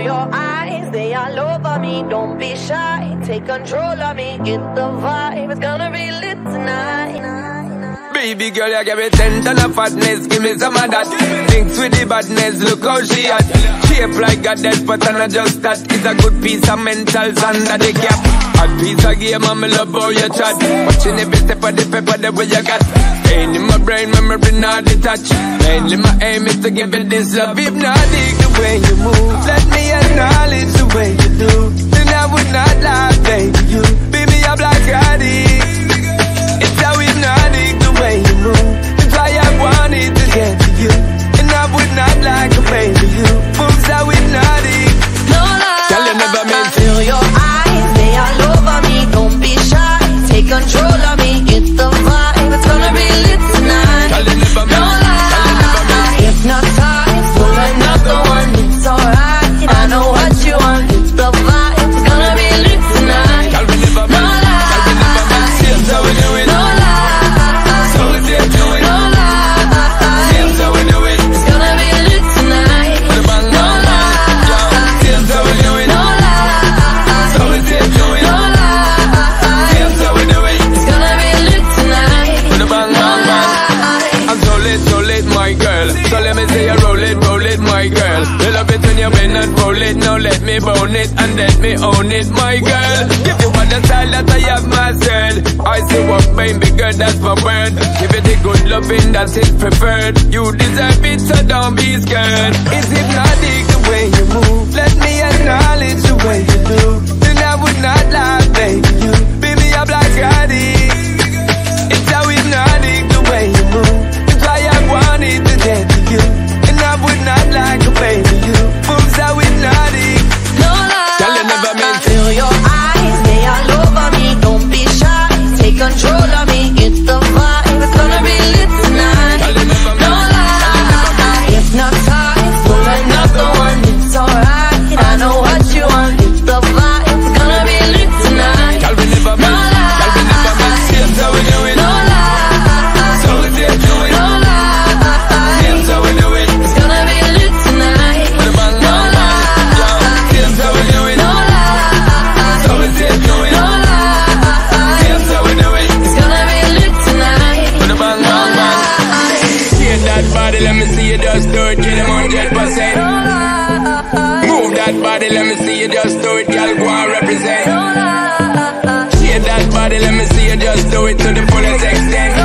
your eyes, they all over me. Don't be shy, take control of me. Get the vibe, it's gonna be lit tonight. Baby girl, you give me 10 ton of fatness, give me some of that. Thinks with the badness, look how she at. Shape like a death, but I'm not just that. It's a good piece of mentals under the cap. A piece of game, I'm love how you chat. Watching every step of the paper, the way you got. Pain in my brain, memory not detached. Mainly my aim is to give it this love. Hypnotic the way you move, let me acknowledge the way you do. Then I would not lie, baby, you beat me up like addict. It's how hypnotic the way you move. That's why I wanted to get to you. And I would not like to pay for you. Moves how hypnotic. No lie, girl, you never meant to. Feel your eyes, they all over me. Don't be shy, take control of me. Get the vibe, it's gonna be lit tonight. Girl, you never meant. No lie, hypnotized, pull another one. It's alright, I know what you want. Get the vibe, it's gonna be lit tonight. Girl, you never meant. Girl, you never meant. Here's how we do it. No lie, so we did do it. no lie, Here's how we do it. it's gonna be lit tonight. With a bang, No lie, here's how we do it. no lie, So we did do it. no lie, Here's how we do it. it's gonna be lit tonight. With a bang, bang, bang. I'm so lit, my girl. So let me say you roll it, my girl. You love it when you bend and roll it. Now let me bone it and let me own it, my girl. Give you all the style that I have myself. I see what baby girl, that's my word. Give it the good loving that is preferred. You deserve it, so don't be scared. It's hypnotic the way you move. Let me acknowledge the way you do. Then I would not lie, baby. You beat me up like addict. It's how hypnotic the way you move. That's why I wanted to get to you. And I would not like to pay for you. Moves how hypnotic. No lie, Girl, you never meant to. feel your eyes, they all over me. Don't be shy, take control of me. Get the vibe, it's gonna be lit tonight. Girl, you never meant. No lie, hypnotized, pull another one. It's alright, I know what you want. Get the vibe, it's gonna be lit tonight. Girl, we never No meant. Girl, we never meant. Here's how we do it. No lie, So we did do it. no lie, Here's how we do it. it's gonna be lit tonight. With a bang, No bang, bang. lie, Here's how we do it. no lie, So we did do it. no lie, Here's how we do it. it's gonna be lit tonight. With a bang, bang, bang. Shake that body, let me see you just do it. Get them 100%. Move that body, let me see you just do it. Girl, go and represent. Shake that body, let me see you just do it to the fullest extent.